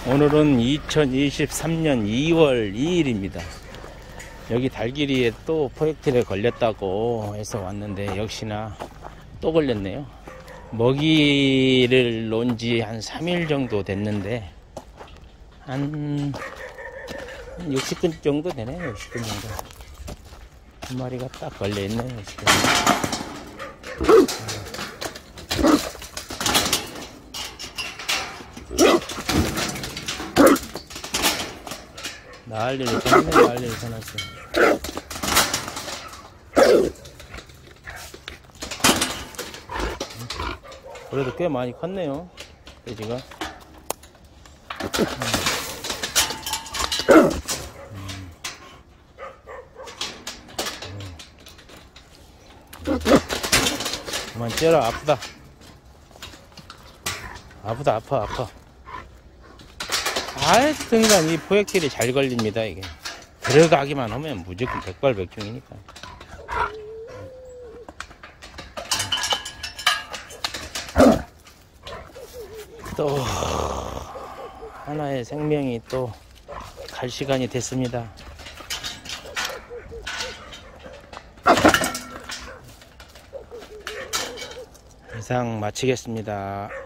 오늘은 2023년 2월 2일입니다. 여기 달길이에 또 포획틀에 걸렸다고 해서 왔는데 역시나 또 걸렸네요. 먹이를 놓은 지 한 3일 정도 됐는데 한 60근 정도 되네요. 60근 정도. 한 마리가 딱 걸려있네요. 지금. 난리를 쳐놨네. 난리를 쳐놨어. 그래도 꽤 많이 컸네요. 돼지가. 그만 째라. 아프다. 아프다. 아파. 하여튼간 이 포획질이 잘 걸립니다. 이게 들어가기만 하면 무조건 백발백중이니까. 또 하나의 생명이 또 갈 시간이 됐습니다. 이상 마치겠습니다.